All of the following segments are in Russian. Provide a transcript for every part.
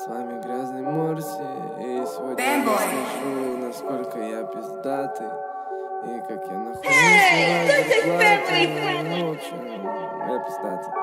С вами Грязный Морси, и сегодня я расскажу, насколько я пиздатый и как я нахуй зарплату. Ну, в общем, я пиздатый.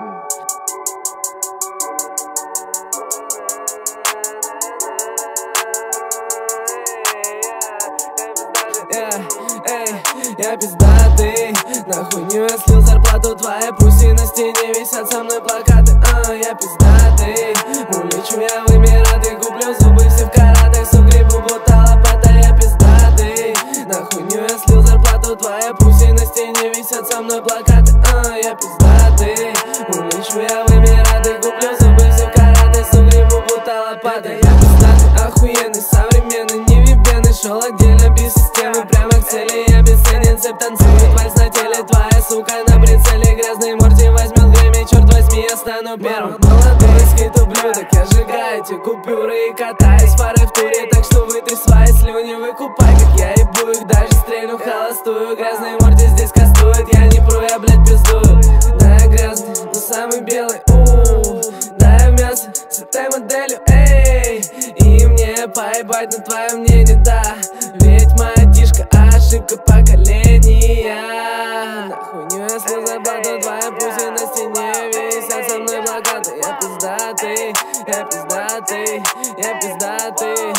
Я пиздатый, на хуйню я слил зарплату, твоя пусть и на стене висят со мной плакаты. Я пиздатый, улечу я в Эмираты, куплю зубы все в каратах, сугребу будто лопата. Я пиздатый, на хуйню я слил зарплату, твоя пусть и на стене висят со мной плакаты. Я пиздатый, улечу я в Эмираты, куплю зубы все в каратах, сугребу будто лопата. Я пиздатый, охуенный, современный, не вибенный, шел отдельно без системы, прямо к цели. Я бесценен, цепь танцует вальс на теле, твоя сука на прицеле. Грязный Морти возьмет время, черт возьми, я стану первым. Молодой скит ублюдок, я сжигаю эти купюры и катаюсь фары в туре, так что вытри свои слюни, выкупай, как я ебу их, даже стрельну холостую. Грязный Морти здесь кастует, я не пру, я, блядь, пиздую. Да, я грязный, но самый белый, да, я мясо с этой моделью, эй. И мне поебать на твое мнение, да, ведь моя тишка ошибка поколения. На хуйню я слил зарплату, твоя пусть и на стене висят со мной плакаты. Я пиздатый, я пиздатый, я пиздатый,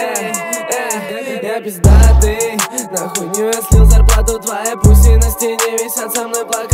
я пиздатый. На хуйню я слил зарплату, твоя пусть и на стене висят со мной плакаты.